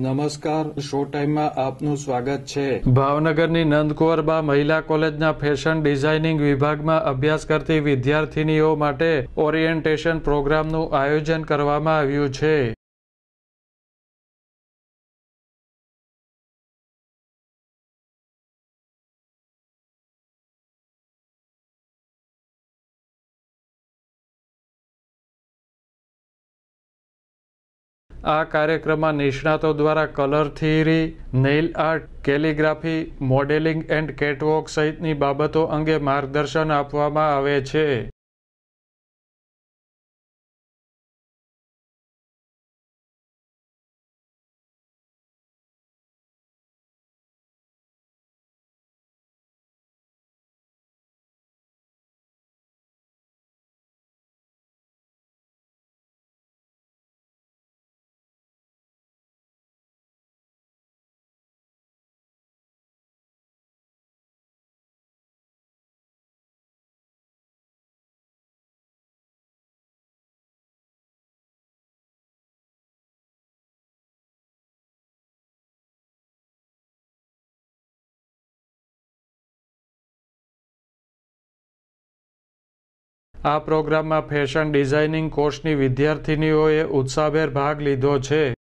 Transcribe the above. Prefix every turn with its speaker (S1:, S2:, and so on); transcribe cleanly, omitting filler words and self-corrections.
S1: નમસ્કાર, શો ટાઈમમાં આપનું સ્વાગત છે।
S2: ભાવનગરની નંદકુંવરબા મહિલા કોલેજના ફેશન ડિઝાઇનિંગ વિભાગમાં અભ્યાસ કરતી વિદ્યાર્થિનીઓ માટે ઓરિએન્ટેશન પ્રોગ્રામનું આયોજન કરવામાં આવ્યું છે। આ કાર્યક્રમમાં નિષ્ણાતો દ્વારા colour theory, nail art, calligraphy, modelling and catwalk સહિતની બાબતો અંગે માર્ગદર્શન આપવામાં આવે છે। આ પ્રોગ્રામમાં ફેશન ડિઝાઇનિંગ કોર્સની વિદ્યાર્થિનીઓએ ઉત્સાહભેર ભાગ લીધો છે।